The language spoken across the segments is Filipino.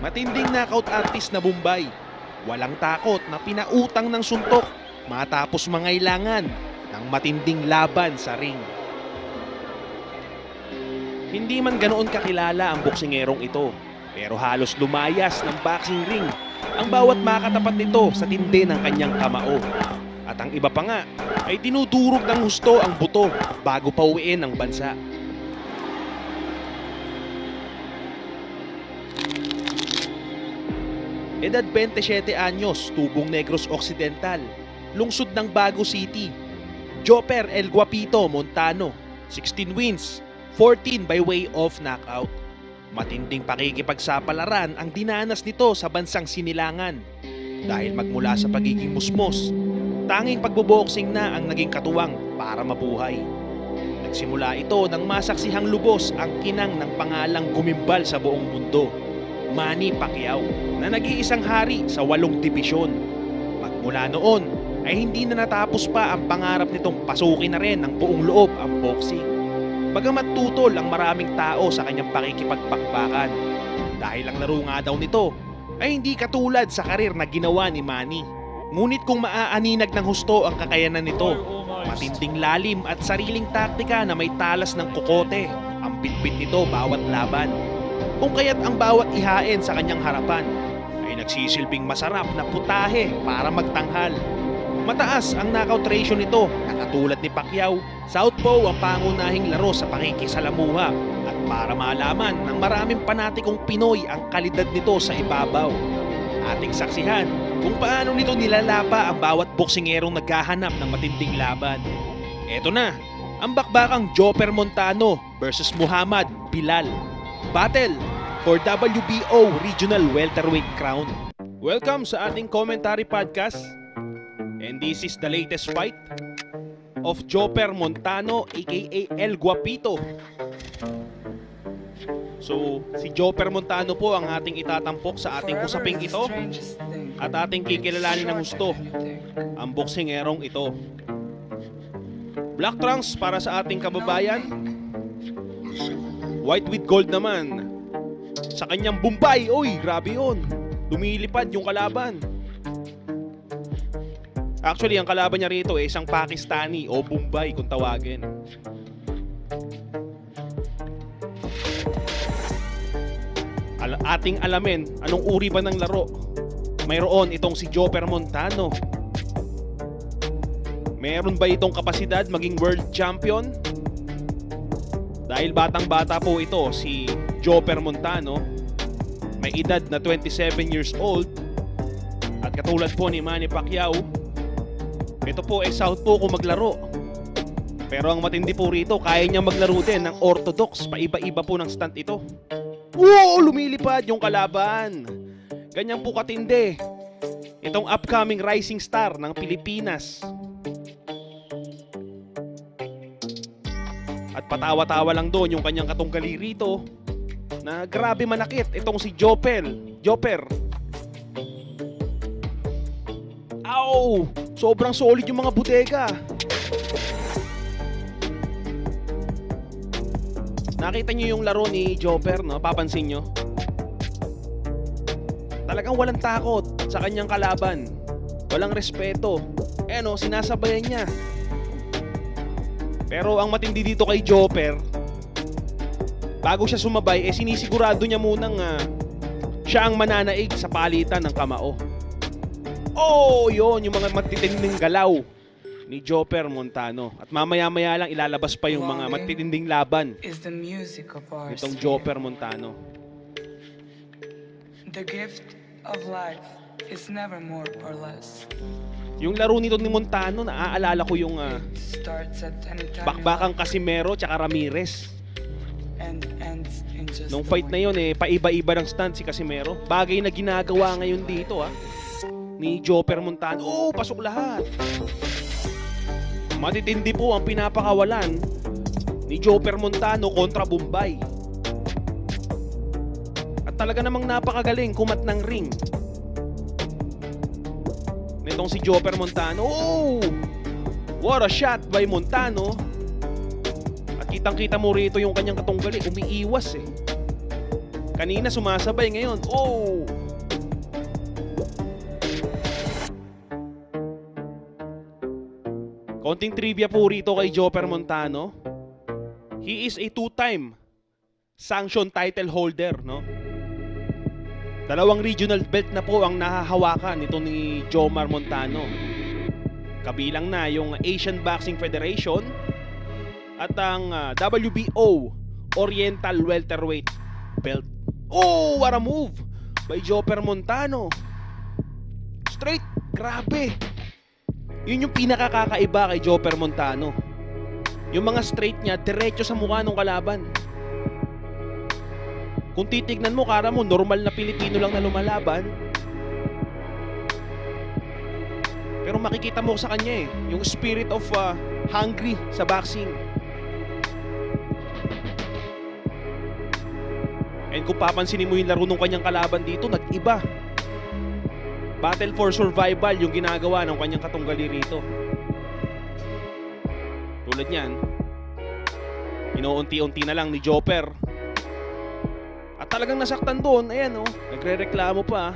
Matinding knockout artist na Bombay. Walang takot na pinautang ng suntok matapos mangailangan ng matinding laban sa ring. Hindi man ganoon kakilala ang boksingerong ito, pero halos lumayas ng boxing ring ang bawat makatapat nito sa tindi ng kanyang kamao. At ang iba pa nga ay dinudurog ng husto ang buto bago pauwiin ng bansa. Edad 27 anyos, tubong Negros Occidental, lungsod ng Bago City. Joper El Guapito Montano, 16 wins, 14 by way of knockout. Matinding pakikipagsapalaran ang dinanas nito sa bansang Sinilangan. Dahil magmula sa pagiging musmos, tanging pagboboxing na ang naging katuwang para mabuhay. Nagsimula ito nang masaksihang lubos ang kinang ng pangalang gumimbal sa buong mundo, Manny Pacquiao, na nag-iisang hari sa 8 dibisyon. Magmula noon ay hindi na natapos pa ang pangarap nitong pasukin na rin ng buong loob ang boxing. Bagamat tutol ang maraming tao sa kanyang pakikipagpakbakan, dahil ang laro nga daw nito ay hindi katulad sa karir na ginawa ni Manny. Ngunit kung maaaninag ng husto ang kakayanan nito, matinding lalim at sariling taktika na may talas ng kokote ang bitbit nito bawat laban. Kung kaya't ang bawat ihain sa kanyang harapan ay nagsisilbing masarap na putahe para magtanghal. Mataas ang knockout ratio nito na katulad ni Pacquiao, southpaw ang pangunahing laro sa pakikisalamuha, at para malaman ng maraming panatikong Pinoy ang kalidad nito sa ibabaw, ating saksihan kung paano nito nilalapa ang bawat boksingerong naghahanap ng matinding laban. Eto na, ang bakbakang Joper Montano versus Muhammad Bilal. Battle for WBO Regional Welterweight Crown. Welcome sa ating commentary podcast. And this is the latest fight of Joper Montano aka El Guapito. So, si Joper Montano po ang ating itatampok sa ating usaping ito at ating kikilalanin ng gusto ang boksingerong ito. Black trunks para sa ating kababayan, white with gold naman sa kanyang Bombay. Uy, grabe yun, lumilipad yung kalaban. Actually, ang kalaban niya rito ay isang Pakistani o Bombay kung tawagin. Ating alamin anong uri ba ng laro mayroon itong si Joper Montano. Meron ba itong kapasidad maging world champion? Dahil batang-bata po ito si Joper Montano, may edad na 27 years old, at katulad po ni Manny Pacquiao, ito po ay southpaw kung maglaro. Pero ang matindi po rito, kaya niya maglaro din ng orthodox. Paiba-iba po ng stunt ito. Wow! Lumilipad yung kalaban. Ganyan po katindi itong upcoming rising star ng Pilipinas. At patawa-tawa lang doon yung kanyang katunggali rito na grabe manakit itong si Joper. Ow! Sobrang solid yung mga bodega. Nakita nyo yung laro ni Joper, no? Papansin nyo? Talagang walang takot sa kanyang kalaban. Walang respeto. No, sinasabayan niya. Pero ang matindi dito kay Joper, bago siya sumabay, sinisigurado niya munang siya ang mananaig sa palitan ng kamao. Oh, yon yung mga matitinding galaw ni Joper Montano. At mamaya-maya lang ilalabas pa yung mga matitinding laban nitong Joper Montano. The gift of life is never more or less. Yung laro nito ni Montano, naaalala ko yung bakbakang Casimero tsaka Ramirez. Nung fight na yun, paiba-iba ng stunt si Casimero. Bagay na ginagawa ngayon dito ni Joper Montano. Oh, pasok lahat. Matitindi po ang pinapakawalan ni Joper Montano kontra Bombay. At talaga namang napakagaling kumat ng ring nitong si Joper Montano. Oh! What a shot by Montano. At kitang-kita mo rito yung kanyang katunggali, umiiwas Kanina sumasabay, ngayon, oh! Konting trivia po rito kay Joper Montano. He is a two-time sanction title holder, no? 2 regional belt na po ang nahahawakan nito ni Jomar Montano. Kabilang na yung Asian Boxing Federation at ang WBO Oriental Welterweight belt. Oh, what a move by Joper Montano. Straight, grabe. Yun yung pinakakakaiba kay Joper Montano. Yung mga straight niya, diretso sa mukha ng kalaban. Kung titignan mo, kara mo, normal na Pilipino lang na lumalaban. Pero makikita mo sa kanya yung spirit of hungry sa boxing. And kung papansinin mo yung laro ng kanyang kalaban dito, nag-iba. Battle for survival yung ginagawa ng kanyang katunggali rito. Tulad niyan, inuunti-unti na lang ni Joper. At talagang nasaktan doon. Ayan, oh, nagre-reklamo pa.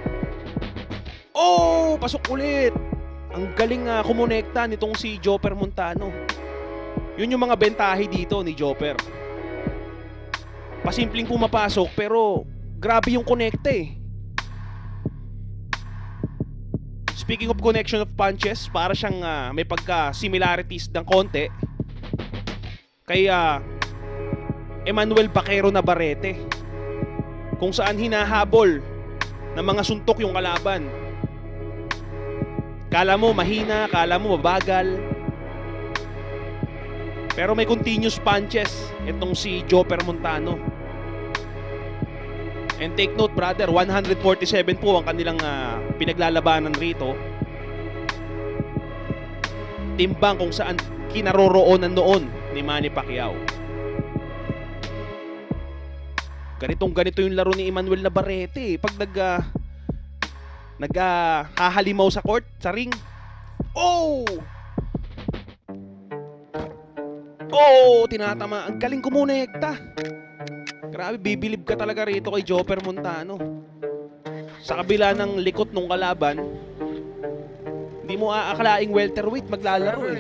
Oh, pasok ulit. Ang galing kumonekta nitong si Joper Montano. Yun yung mga bentahe dito ni Joper. Pasimpleng pumapasok pero grabe yung konekta eh. Speaking of connection of punches, para siyang may pagka-similarities ng konti kay Emmanuel Baquero Navarrete, kung saan hinahabol ng mga suntok yung kalaban. Kala mo mahina, kala mo mabagal, pero may continuous punches itong si Joper Montano. And take note, brother, 147 po ang kanilang pinaglalabanan rito. Timbang kung saan kinaroroonan noon ni Manny Pacquiao. Ganito yung laro ni Emmanuel Navarrete pag naghahalimaw sa court, sa ring. Oh! Oh, tinatama. Ang galing kumonekta. Grabe, bibilib ka talaga rito kay Joper Montano. Sa kabila ng likot ng kalaban, hindi mo aakalaing welterweight maglalaro eh.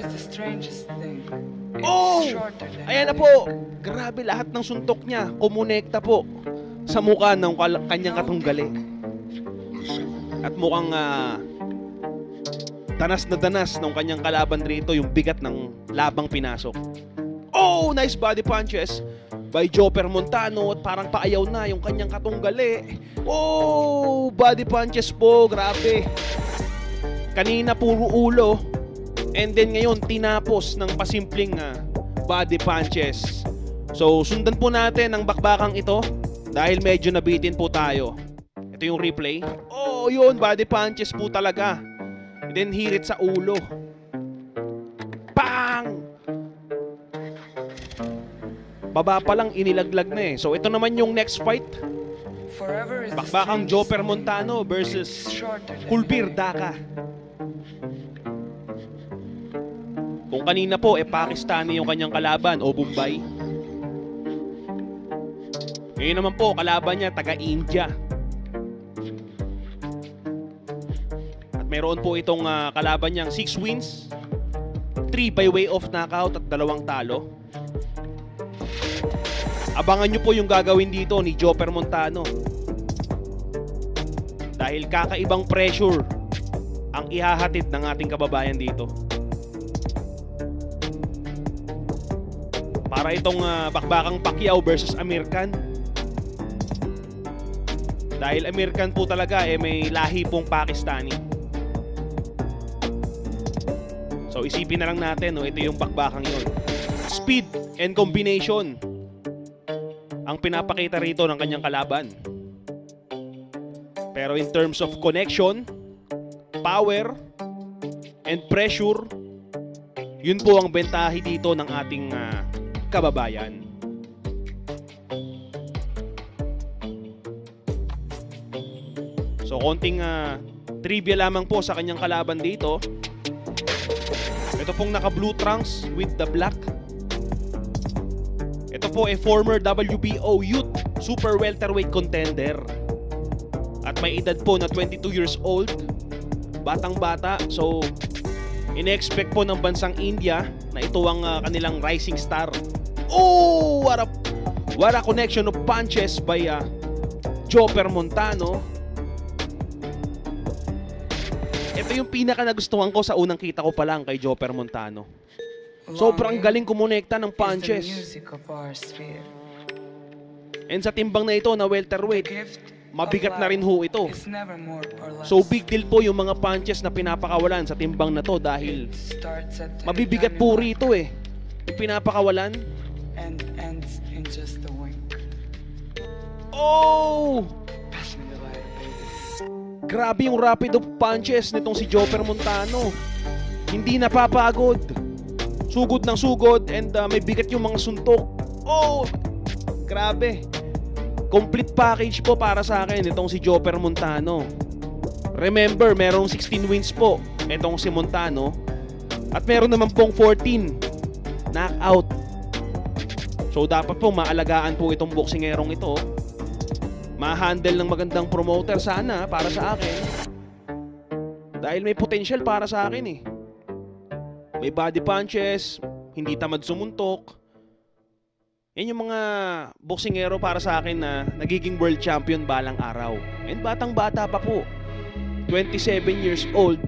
Oh! Ayan na po. Grabe, lahat ng suntok niya kumonekta po sa mukha ng kanyang katunggali. At mukhang danas na danas ng kanyang kalaban rito yung bigat ng labang pinasok. Oh, nice body punches by Joper Montano at parang paayaw na yung kanyang katunggali. Oh, body punches po, grabe. Kanina puro ulo and then ngayon tinapos ng pasimpleng body punches. So sundan po natin ang bakbakang ito dahil medyo nabitin po tayo. Ito yung replay. Oh, yun, body punches po talaga. And then hirit sa ulo. Bang! Baba pa lang inilaglag na eh. So ito naman yung next fight. Bakbakang Joper Montano versus Kulbir Daka. Kung kanina po Pakistani yung kanyang kalaban o Bombay. Ngayon naman po kalaban niya taga-India. At meron po itong kalaban niyang 6 wins, 3 by way of knockout at 2 talo. Abangan nyo po yung gagawin dito ni Joper Montano. Dahil kakaibang pressure ang ihahatid ng ating kababayan dito. Para itong bakbakang Pacquiao versus Amir Khan. Dahil Amir Khan po talaga may lahi pong Pakistani. So isipin na lang natin, ito yung bakbakang yun. Speed and combination ang pinapakita rito ng kanyang kalaban. Pero in terms of connection, power, and pressure, yun po ang bentahe dito ng ating kababayan. So konting trivia lamang po sa kanyang kalaban dito. Ito pong naka blue trunks with the black. Ito po former WBO Youth super welterweight contender. At may edad po na 22 years old. Batang-bata. So, ine-expect po ng bansang India na ito ang kanilang rising star. Oh! What a connection of punches by Joper Montano. Ito yung pinaka nagustuhan ko sa unang kita ko pa lang kay Joper Montano. Sobrang galing kumonekta ng punches. And sa timbang na ito na welterweight, mabigat na rin ho ito. So big deal po yung mga punches na pinapakawalan sa timbang na to dahil mabibigat po rito eh. Yung pinapakawalan. Oh! Grabe yung rapid of punches nitong si Joper Montano. Hindi napapagod. Sugod ng sugod and may bigat yung mga suntok. Oh! Grabe. Complete package po para sa akin itong si Joper Montano. Remember, merong 16 wins po itong si Montano. At meron naman pong 14 knockout. So dapat po maalagaan po itong boksingerong ito. Ma-handle ng magandang promoter sana para sa akin. Dahil may potential para sa akin eh. May body punches, hindi tamad sumuntok. Yan yung mga boksingero para sa akin na nagiging world champion balang araw. And batang-bata pa po. 27 years old.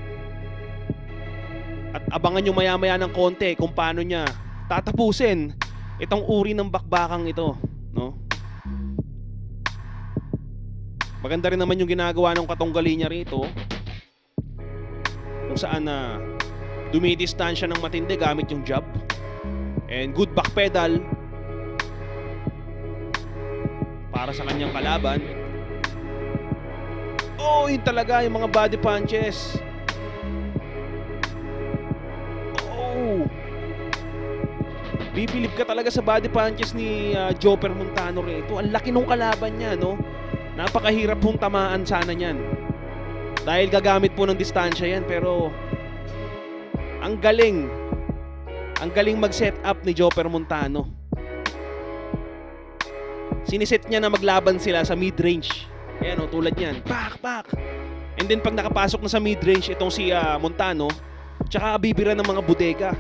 At abangan nyo maya-maya ng konti kung paano niya tatapusin itong uri ng bakbakang ito. No? Maganda rin naman yung ginagawa ng katunggali niya rito. Kung saan na dumidistansya ng matindi gamit yung jab. And good back pedal para sa kanyang kalaban. Oh, yun talaga yung mga body punches. Oh, bibilib ka talaga sa body punches ni Joper Montano rito. Ang laki nung kalaban niya, no? Napakahirap pong tamaan sana niyan. Dahil gagamit po ng distansya yan. Pero ang galing mag-set up ni Joper Montano. Siniset niya na maglaban sila sa mid-range. Ayan o, tulad yan. Pak! And then pag nakapasok na sa mid-range itong si Montano, tsaka bibira ng mga bodega.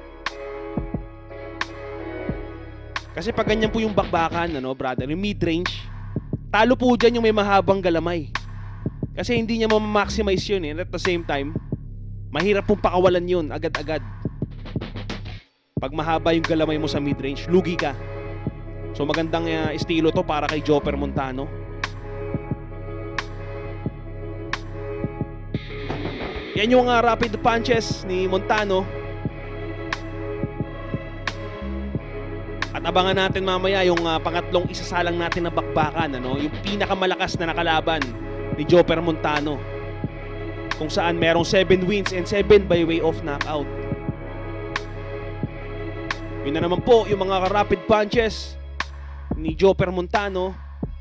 Kasi pag ganyan po yung bakbakan, ano, brother, yung mid-range, talo po dyan yung may mahabang galamay. Kasi hindi niya ma-maximize yun eh. And at the same time, mahirap pong pakawalan yun agad-agad. Pag mahaba yung galamay mo sa mid-range, lugi ka. So magandang estilo to para kay Joper Montano. Yan yung rapid punches ni Montano. At abangan natin mamaya yung pangatlong isasalang natin na bakbakan, ano? Yung pinakamalakas na nakalaban ni Joper Montano. Kung saan merong 7 wins and 7 by way of knockout. Yun na naman po yung mga rapid punches ni Joper Montano.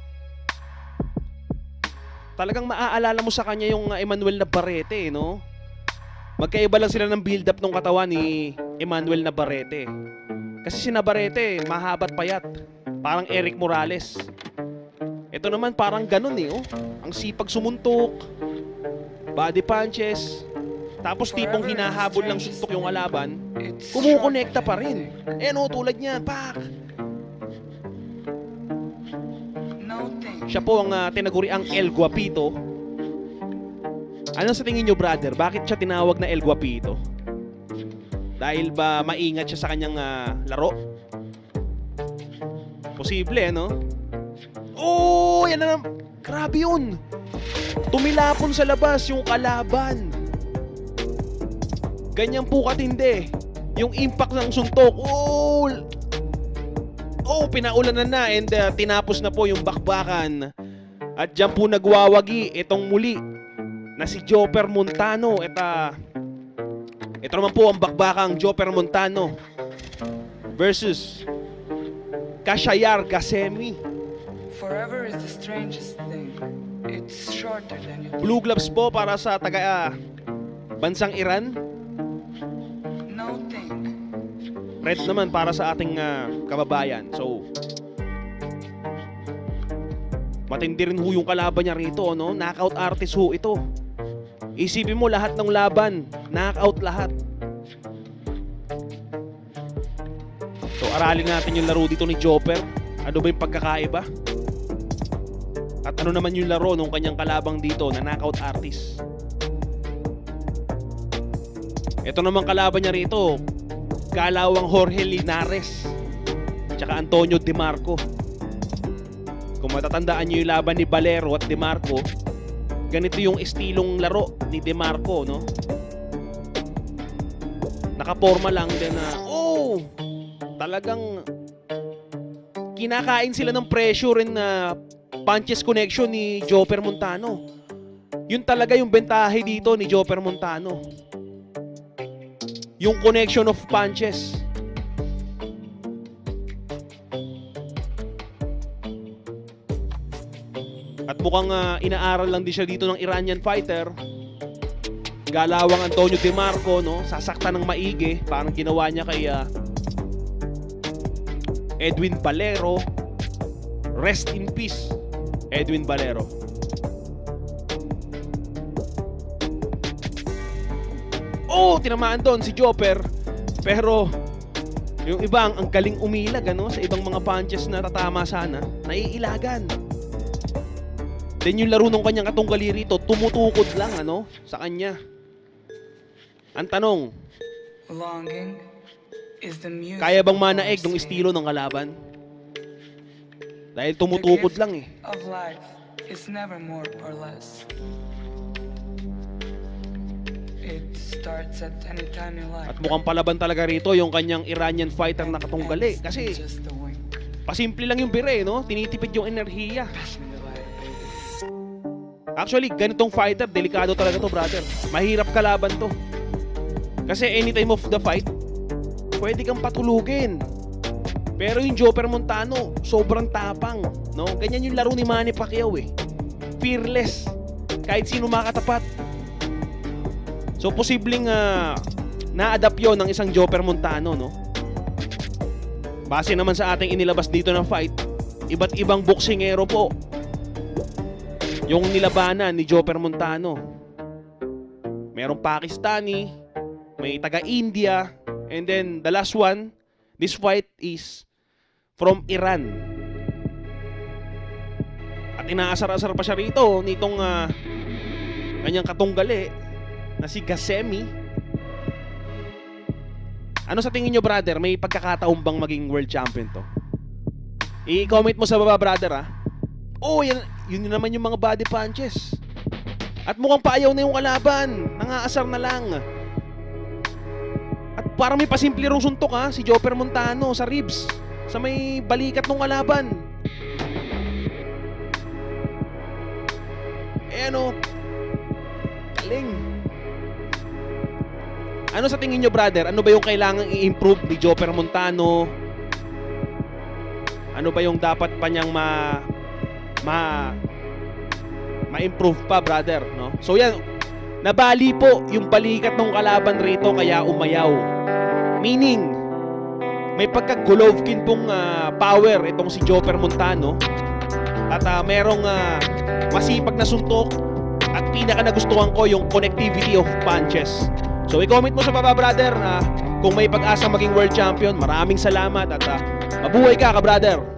Talagang maaalala mo sa kanya yung Emmanuel Navarrete, no? Magkaiba lang sila ng build-up ng katawan ni Emmanuel Navarrete. Kasi si Navarrete, mahabat payat. Parang Eric Morales. Ito naman parang ganun eh, oh. Ang sipag sumuntok. Body punches. Tapos tipong hinahabol lang suntok yung kalaban. Kumukonekta pa rin. Eh no, tulad niyan. Pak! Siya po ang tinaguriang El Guapito. Ano sa tingin nyo, brother? Bakit siya tinawag na El Guapito? Dahil ba maingat siya sa kanyang laro? Posible, no? Oh, yan na. Grabe yun. Tumilapon sa labas yung kalaban. Ganyan po katindi. Yung impact ng suntok. Oh, pinaulanan na and tinapos na po yung bakbakan. At dyan po nagwawagi itong muli na si Joper Montano. Ito naman po ang bakbakang Joper Montano versus Kashayar Gasemi. Forever is the strangest thing. It's shorter than you think. Blue gloves po para sa taga bansang Iran. No think. Red naman para sa ating kababayan. So Matindi rin ho yung kalaban niya rito, no? Knockout artist ho ito. Isipin mo lahat ng laban, knockout lahat. So aralin natin yung laro dito ni Joper. Ano ba yung pagkakaiba? At ano naman yung laro ng kanyang kalabang dito na knockout artist? Ito naman kalaban niya rito, kalawang Jorge Linares tsaka Antonio De Marco. Kung matatandaan nyo yung laban ni Valero at De Marco, ganito yung estilong laro ni De Marco, no? Nakaporma lang din na talagang kinakain sila ng pressure and punches connection ni Joper Montano. Yun talaga yung bentahe dito ni Joper Montano, yung connection of punches. At mukhang inaaral lang din siya dito ng Iranian fighter. Galawang Antonio De Marco, no? Sasaktan ng maigi, parang ginawa niya kay Edwin Valero. Rest in peace, Edwin Valero. Tinamaan doon si Joper. Pero yung iba ang galing umilag, ano? Sa ibang mga punches na tatama sana, naiilagan. Then yung laro ng kanyang katunggali rito, tumutukod lang, ano, sa kanya. Ang tanong, kaya bang manaeg ng estilo ng kalaban? Dahil tumutukod lang eh. At mukhang palaban talaga rito yung kanyang Iranian fighter na katunggali. Kasi pasimple lang yung bire, no? Tinitipid yung enerhiya. Actually, ganitong fighter, delikado talaga to, brother. Mahirap kalaban to. Kasi anytime of the fight, pwede kang patulugin. Pero yung Joper Montano, sobrang tapang, no? Ganyan yung laro ni Manny Pacquiao eh. Fearless. Kahit sino makatapat. So, posibleng na-adapt yun ng isang Joper Montano, no? Base naman sa ating inilabas dito ng fight, iba't ibang boksingero po yung nilabanan ni Joper Montano. Merong Pakistani, may taga-India, and then the last one, this fight is from Iran. At inaasar-asar pa siya rito nitong kanyang katunggali na si Gasemi. Ano sa tingin nyo, brother? May pagkakataon bang maging world champion to? I-comment mo sa baba, brother, yun naman yung mga body punches. At mukhang paayaw na yung kalaban. Nangaasar na lang. At parang may pasimple rong suntok si Joper Montano sa ribs, sa may balikat ng kalaban. Galing. Ano sa tingin nyo, brother? Ano ba yung kailangang i-improve ni Joper Montano? Ano ba yung dapat pa niyang ma-improve pa, brother, no? So yan, nabali po yung balikat ng kalaban rito kaya umayaw. Meaning, may pagka-Golovkin pong power itong si Joper Montano. At merong masipag na suntok. At pinaka nagustuhan ko yung connectivity of punches. So i-comment mo sa baba, brother, kung may pag-asa maging world champion. Maraming salamat at mabuhay ka, brother.